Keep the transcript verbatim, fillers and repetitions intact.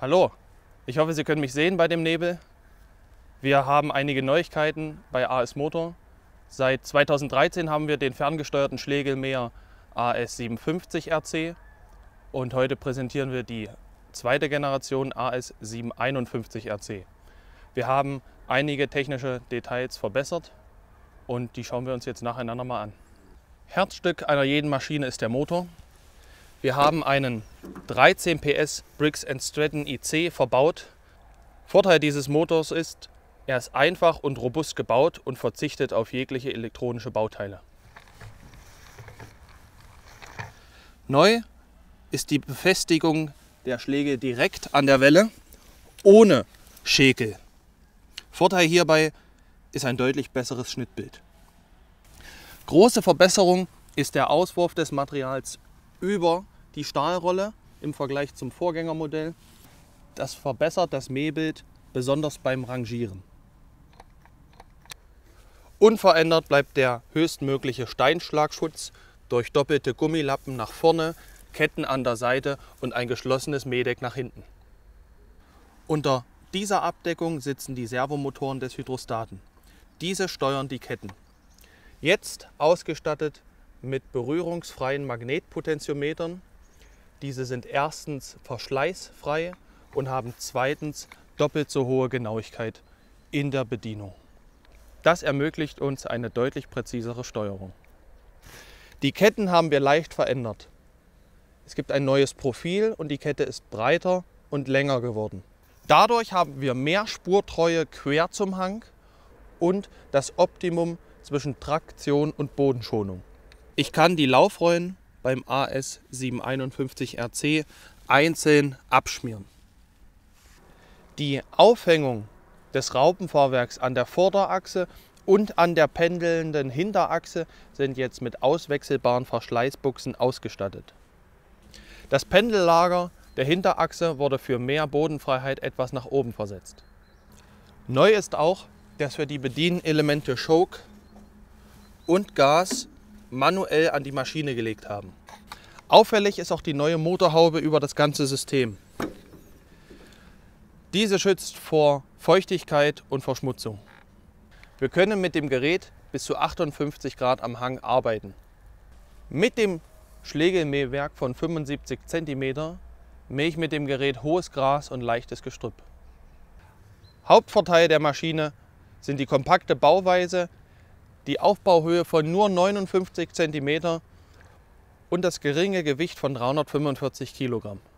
Hallo, ich hoffe, Sie können mich sehen bei dem Nebel. Wir haben einige Neuigkeiten bei A S Motor. Seit zweitausenddreizehn haben wir den ferngesteuerten Schlegelmäher A S siebenhundertfünfzig R C und heute präsentieren wir die zweite Generation A S siebenhunderteinundfünfzig R C. Wir haben einige technische Details verbessert und die schauen wir uns jetzt nacheinander mal an. Herzstück einer jeden Maschine ist der Motor. Wir haben einen dreizehn P S Briggs and Stratton I C verbaut. Vorteil dieses Motors ist, er ist einfach und robust gebaut und verzichtet auf jegliche elektronische Bauteile. Neu ist die Befestigung der Schläge direkt an der Welle, ohne Schäkel. Vorteil hierbei ist ein deutlich besseres Schnittbild. Große Verbesserung ist der Auswurf des Materials über die Stahlrolle im Vergleich zum Vorgängermodell. Das verbessert das Mähbild, besonders beim Rangieren. Unverändert bleibt der höchstmögliche Steinschlagschutz durch doppelte Gummilappen nach vorne, Ketten an der Seite und ein geschlossenes Mähdeck nach hinten. Unter dieser Abdeckung sitzen die Servomotoren des Hydrostaten. Diese steuern die Ketten. Jetzt ausgestattet mit berührungsfreien Magnetpotentiometern. Diese sind erstens verschleißfrei und haben zweitens doppelt so hohe Genauigkeit in der Bedienung. Das ermöglicht uns eine deutlich präzisere Steuerung. Die Ketten haben wir leicht verändert. Es gibt ein neues Profil und die Kette ist breiter und länger geworden. Dadurch haben wir mehr Spurtreue quer zum Hang und das Optimum zwischen Traktion und Bodenschonung. Ich kann die Laufrollen beim A S siebenhunderteinundfünfzig R C einzeln abschmieren. Die Aufhängung des Raupenfahrwerks an der Vorderachse und an der pendelnden Hinterachse sind jetzt mit auswechselbaren Verschleißbuchsen ausgestattet. Das Pendellager der Hinterachse wurde für mehr Bodenfreiheit etwas nach oben versetzt. Neu ist auch, dass wir die Bedienelemente Choke und Gas manuell an die Maschine gelegt haben. Auffällig ist auch die neue Motorhaube über das ganze System. Diese schützt vor Feuchtigkeit und Verschmutzung. Wir können mit dem Gerät bis zu achtundfünfzig Grad am Hang arbeiten. Mit dem Schlegelmähwerk von fünfundsiebzig Zentimeter mähe ich mit dem Gerät hohes Gras und leichtes Gestrüpp. Hauptvorteil der Maschine sind die kompakte Bauweise, die Aufbauhöhe von nur neunundfünfzig Zentimeter und das geringe Gewicht von dreihundertfünfundvierzig Kilogramm.